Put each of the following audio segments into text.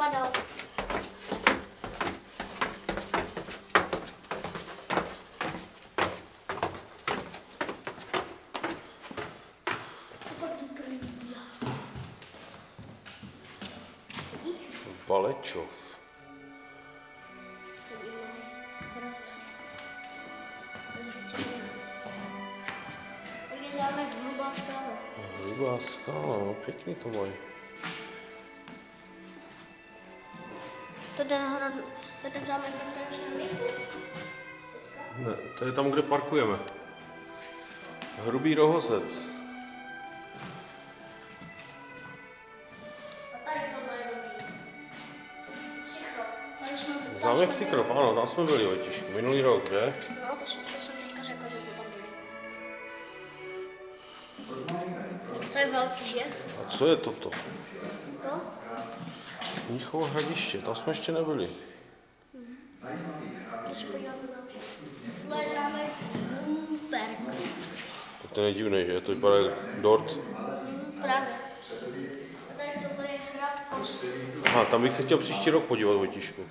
poskladal. Valečov. Tady je zámek Hrubá skála. Hrubá skála, no pěkný to mají. To je ten zámek, na kterém jsme byli? Ne, to je tam, kde parkujeme. Hrubý Rohozec. A tady tohle je dobrý. Sichrov. Zámek Sichrov, ano, tam jsme byli, Vojtěšku, minulý rok, že? No, to jsem teďka řekl, že jsme tam byli. To je velký, že? A co je toto? To? Mnichovo Hradiště, tam jsme ještě nebyli. To si podíváme na vše. Tohle je zámek Humperk. To je divné, že? To vypadá jak dort. Právě. A tady tohle je hrad Kost. Aha, tam bych se chtěl příští rok podívat, Vojtíšku.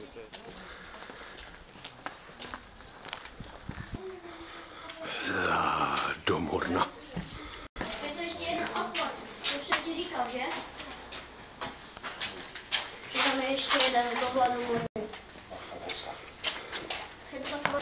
Do Morna. Je to ještě jeden obchod. To jsem ti říkal, že? Že tam je ještě jeden do hladu Morny. Je to takové...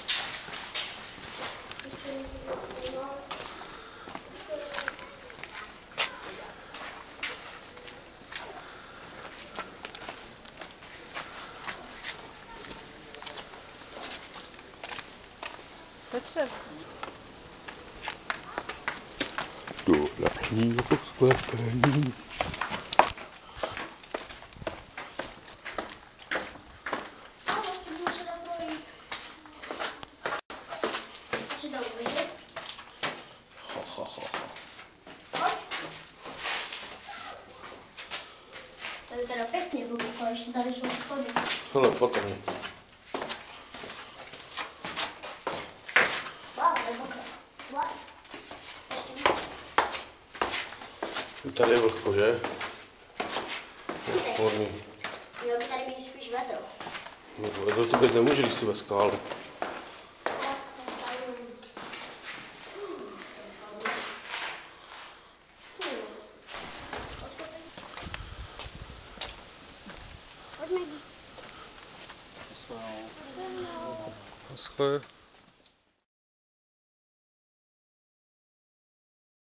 Petře. Do vlastního sklepení. To je teda pěkně hluboko, ještě tady jsou schody. Hele, potom. Wow, to je hluboko. Wow. Ještě víc. Tady je vlhko, že? Horný. Měl by tady být spíš vedro. No, vedro to být nemůže, když jsi ve skále. Pojďme. Naschle.